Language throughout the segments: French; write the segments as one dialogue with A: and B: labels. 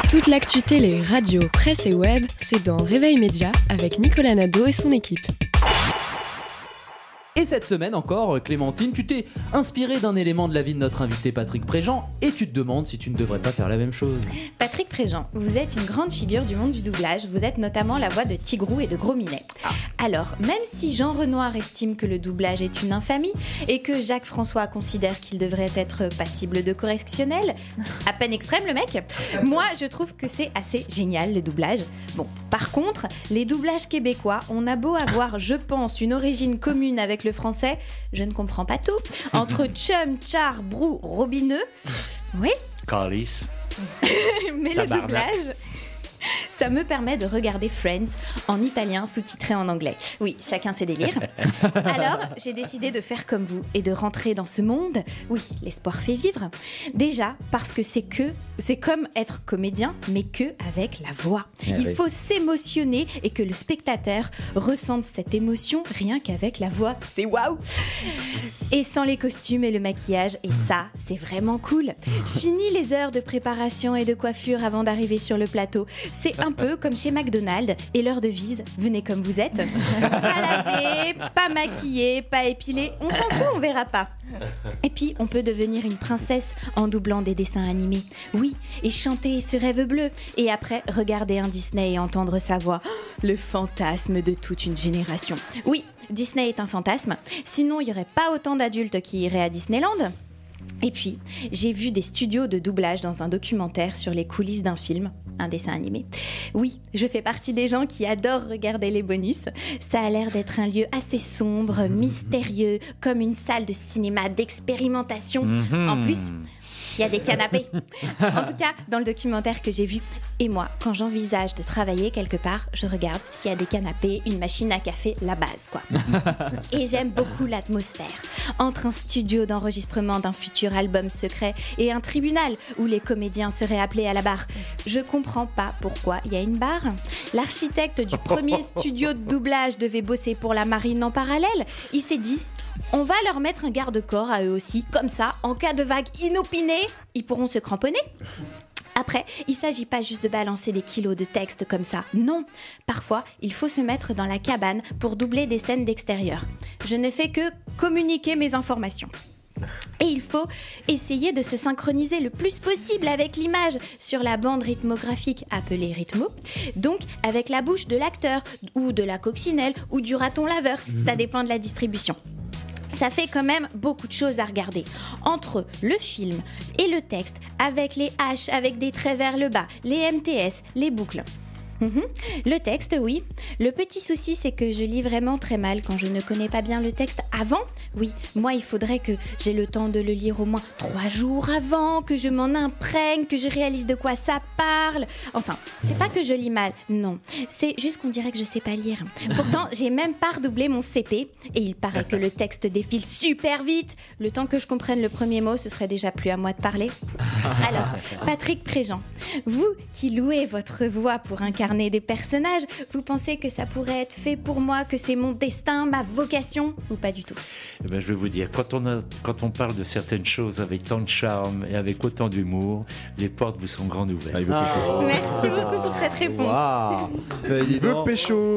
A: Toute l'actu télé, radio, presse et web, c'est dans Réveil Média avec Nicolas Nadeau et son équipe.
B: Et cette semaine encore, Clémentine, tu t'es inspirée d'un élément de la vie de notre invité Patrick Préjean et tu te demandes si tu ne devrais pas faire la même chose.
C: Patrick Préjean, vous êtes une grande figure du monde du doublage, vous êtes notamment la voix de Tigrou et de Gros Minet. Alors, même si Jean Renoir estime que le doublage est une infamie et que Jacques François considère qu'il devrait être passible de correctionnel, à peine extrême le mec, moi je trouve que c'est assez génial le doublage. Bon, par contre, les doublages québécois, on a beau avoir, je pense, une origine commune avec le français, je ne comprends pas tout. Entre chum, char, brou, robineux, oui.
D: Calice.
C: Mais le doublage, ça me permet de regarder Friends en italien sous-titré en anglais. Oui, chacun ses délires. Alors, j'ai décidé de faire comme vous et de rentrer dans ce monde. Oui, l'espoir fait vivre. Déjà, parce que c'est comme être comédien, mais que avec la voix. Il faut s'émotionner et que le spectateur ressente cette émotion rien qu'avec la voix. C'est waouh! Et sans les costumes et le maquillage, et ça, c'est vraiment cool. Fini les heures de préparation et de coiffure avant d'arriver sur le plateau. C'est un peu comme chez McDonald's et leur devise, venez comme vous êtes. Pas lavé, pas maquillé, pas épilé, on s'en fout, on verra pas. Et puis, on peut devenir une princesse en doublant des dessins animés. Oui, et chanter ce rêve bleu. Et après, regarder un Disney et entendre sa voix. Le fantasme de toute une génération. Oui, Disney est un fantasme. Sinon, il n'y aurait pas autant d'adultes qui iraient à Disneyland. Et puis, j'ai vu des studios de doublage dans un documentaire sur les coulisses d'un film, un dessin animé. Oui, je fais partie des gens qui adorent regarder les bonus. Ça a l'air d'être un lieu assez sombre, mystérieux, comme une salle de cinéma d'expérimentation. En plus, il y a des canapés. En tout cas, dans le documentaire que j'ai vu. Et moi, quand j'envisage de travailler quelque part, je regarde s'il y a des canapés, une machine à café, la base, quoi. Et j'aime beaucoup l'atmosphère. Entre un studio d'enregistrement d'un futur album secret et un tribunal où les comédiens seraient appelés à la barre. Je comprends pas pourquoi il y a une barre. L'architecte du premier studio de doublage devait bosser pour la marine en parallèle. Il s'est dit... on va leur mettre un garde-corps à eux aussi, comme ça, en cas de vague inopinée, ils pourront se cramponner. Après, il ne s'agit pas juste de balancer des kilos de texte comme ça, non. Parfois, il faut se mettre dans la cabane pour doubler des scènes d'extérieur. Je ne fais que communiquer mes informations. Et il faut essayer de se synchroniser le plus possible avec l'image sur la bande rythmographique appelée rythmo, donc avec la bouche de l'acteur, ou de la coccinelle, ou du raton laveur, ça dépend de la distribution. Ça fait quand même beaucoup de choses à regarder. Entre le film et le texte, avec les H, avec des traits vers le bas, les MTS, les boucles. Le texte, oui. Le petit souci, c'est que je lis vraiment très mal quand je ne connais pas bien le texte avant. Oui, moi, il faudrait que j'ai le temps de le lire au moins 3 jours avant, que je m'en imprègne, que je réalise de quoi ça parle. Enfin, c'est pas que je lis mal, non. C'est juste qu'on dirait que je sais pas lire. Pourtant, j'ai même pas redoublé mon CP et il paraît que le texte défile super vite. Le temps que je comprenne le premier mot, ce serait déjà plus à moi de parler. Alors, Patrick Préjean, vous qui louez votre voix pour incarner des personnages, vous pensez que ça pourrait être fait pour moi, que c'est mon destin, ma vocation, ou pas du tout?
D: Eh ben, je vais vous dire, quand on parle de certaines choses avec tant de charme et avec autant d'humour, les portes vous sont grandes ouvertes.
C: Merci beaucoup pour cette réponse.
E: Il veut pécho.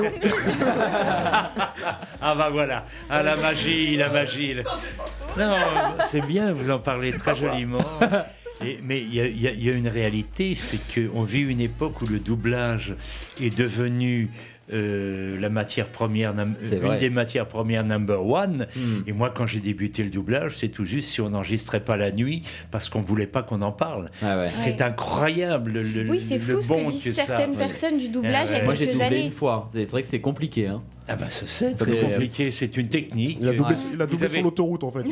D: Ah bah voilà, la magie. Non, c'est bien, vous en parlez très joliment. Mais il y a une réalité, c'est qu'on vit une époque où le doublage est devenu la matière première, une des matières premières number one. Et moi, quand j'ai débuté le doublage, c'est tout juste si on n'enregistrait pas la nuit parce qu'on ne voulait pas qu'on en parle. C'est incroyable.
C: Oui, c'est fou ce que disent certaines personnes du doublage il y a quelques années.
B: Moi, j'ai doublé une fois. C'est vrai que c'est compliqué, hein.
D: Ah bah c'est compliqué, c'est une technique.
E: Il a doublé sur l'autoroute en fait.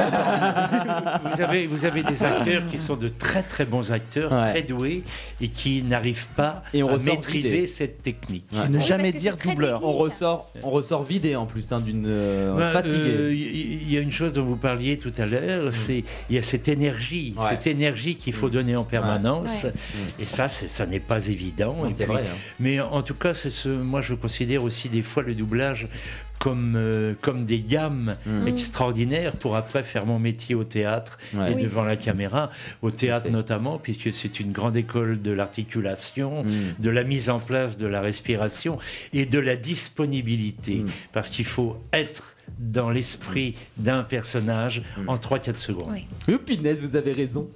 D: Vous avez des acteurs qui sont de très très bons acteurs, très doués et qui n'arrivent pas à maîtriser cette technique.
B: Ne jamais dire doubleur. On ressort vidé en plus, d'une fatigué.
D: Il y a une chose dont vous parliez tout à l'heure, c'est il y a cette énergie qu'il faut donner en permanence. Et ça n'est pas évident.
B: C'est vrai.
D: Mais en tout cas, moi je considère aussi des fois le doublage doublage comme des gammes extraordinaires pour après faire mon métier au théâtre et devant la caméra, au théâtre notamment, puisque c'est une grande école de l'articulation, de la mise en place de la respiration et de la disponibilité, parce qu'il faut être dans l'esprit d'un personnage en 3-4 secondes.
B: Oui. Pinès, vous avez raison.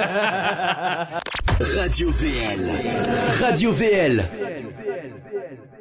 F: Radio VL. Radio VL.